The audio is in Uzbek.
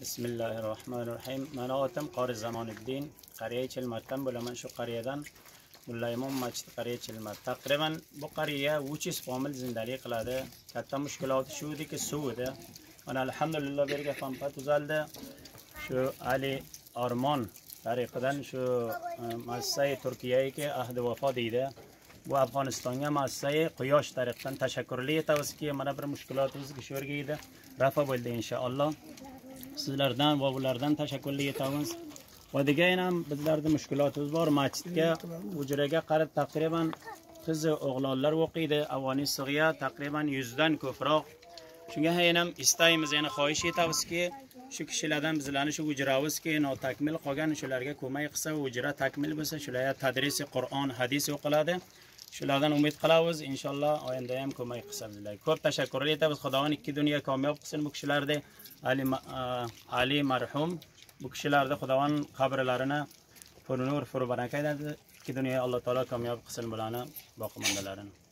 Bismillahirrahmanirrahim. Mana otam Qori Zamoniddin, qariya Chilmardan bo'laman. Shu qariyadan Mulla Imom masjid qariya Chilmar. Taqriban bu qariya 300 famil zindalik qiladi. Katta mushkuloti shu ediki suv edi. Mana alhamdulillah berga fampa tuzaldi. Shu Ali Armon tariqidan shu muassasai Turkiyaga ahdi vafo deydi. Bu Afg'onistonga muassasai Quyosh tariqidan tashakkurli etavizki, mana bir mushkulotimizga shu yerga edi. Rafa bo'ldi inshaalloh. Sizlardan va ulardan tashakkurli etamiz. Va degan ham bizlarda mushkulotimiz bor. Masjidga, hujraga qarab taqriban qizi o'g'lonlar o'qiydi. Avoni sig'iya taqriban 100 dan ko'proq. Shunga ham istaymiz, yana xohish etavizki, shu kishilardan bizlarni shu hujravizki, notakmil qolgan shularga ko'mak qilsa, hujra takmil bo'lsa, shularga tadrisi Qur'on, hadis o'qiladi. Shulardan umid qilamiz, inshaalloh oyinda ham ko'mak qilsa bizlarga. Ko'p tashakkur etamiz. Xudoning ikki dunyo kamyob qilsin bu kishilarni. Ali marhum bu kishilarni Xudoning qabrlarini nur baraka etadi. Ikki dunyo Alloh taolo kamyob qilsin bularni boqimandalarini.